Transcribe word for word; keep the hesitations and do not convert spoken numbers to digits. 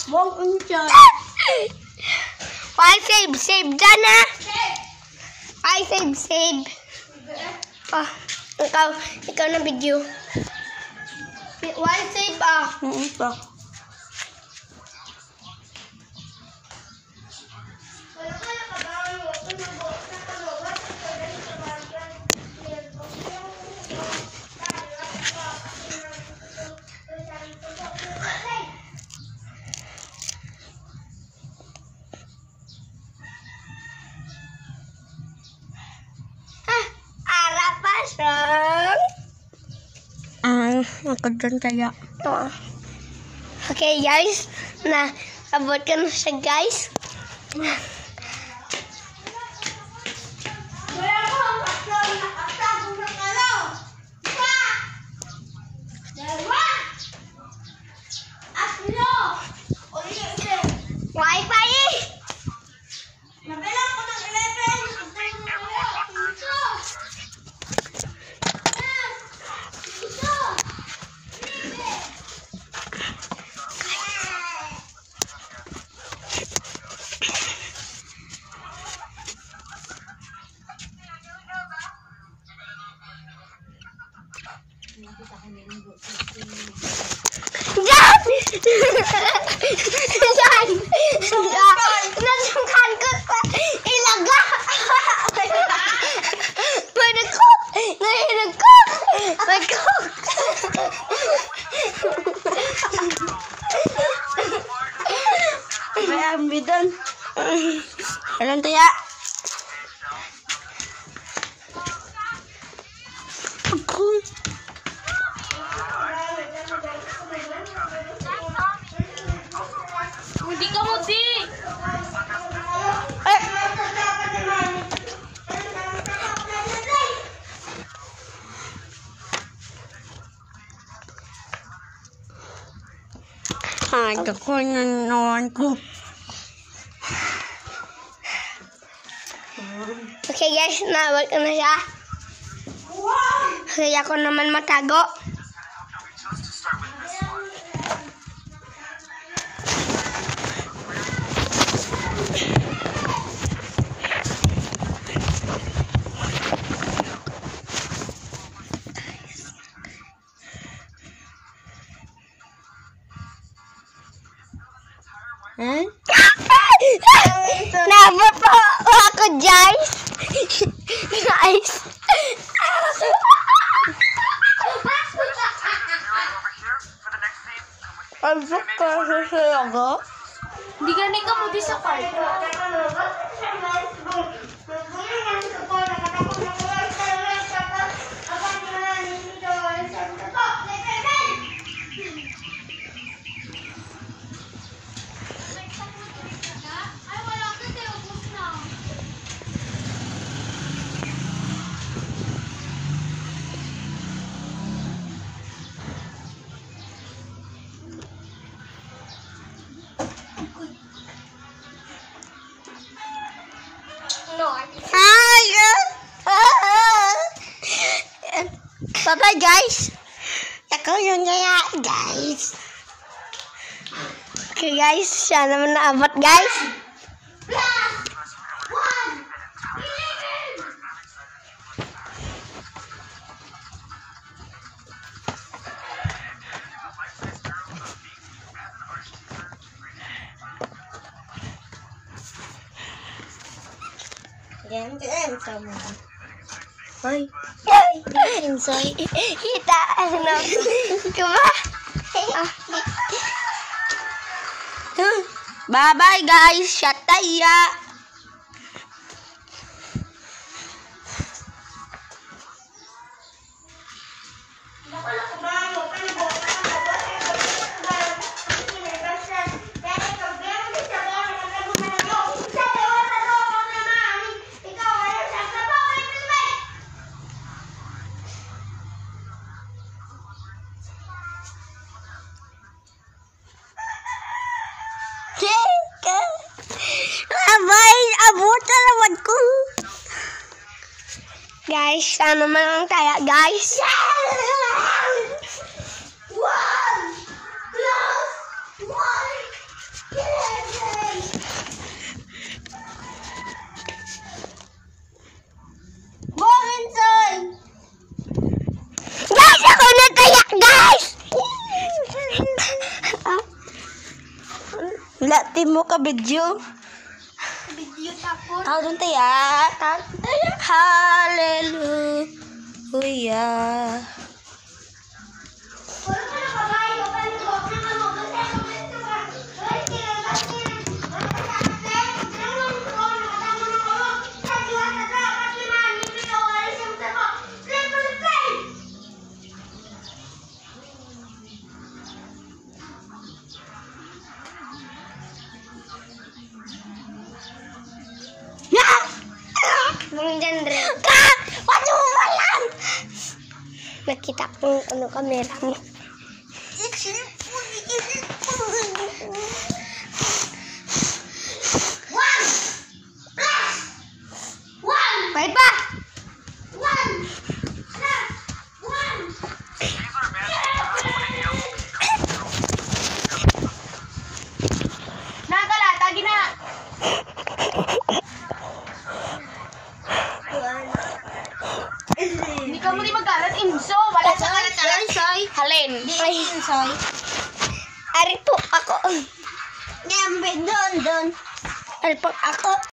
Wag ang tiyan. Why save? Save dyan ha? Why save? Save. Oh, ikaw, ikaw na video. Why save ah? Hmm, ito. Ang ako dyan kaya. oh. Okay guys, na abot ka na siya guys. Wi-Fi eh! Nabilang ko ng eleven. Yan! Yan! Nasungkan ko pa. Ilaga! May nagkok! May nagkok! May nagkok! May ambidan. Alam tayo. Hindi ka mo di. Eh! Ay, ako nanon ko. Okay guys, nawag ko na siya. Kaya ako naman matago. Eh? Nabot po ako guys. Guys. Pasok ka sa siyaga? Hindi gani ka mo di sa kwarto. Hi! Bye-bye guys. Ako yung kaya guys. Okay guys, siya naman naabot guys. Yan, yan, sama. Hoy. Insay. Kita ano. Kuma. Bye-bye guys. Shataya. Abay, abutan naman ko. Guys, ano man ang kaya, guys? One plus one Ate mo ka video. Video tapos. Tao dun tayo. Hallelujah. Bang genre. Wala mo malam. Nakita ko yung ano kamera mo. One! One! Wait pa! One! One! Nakalata, gina. Hindi ka mo di magalat, Inso. Wala sa kalata. Soy. Halin. Ay, Soy. ari po ako. Gambe doon, doon. Ari po ako.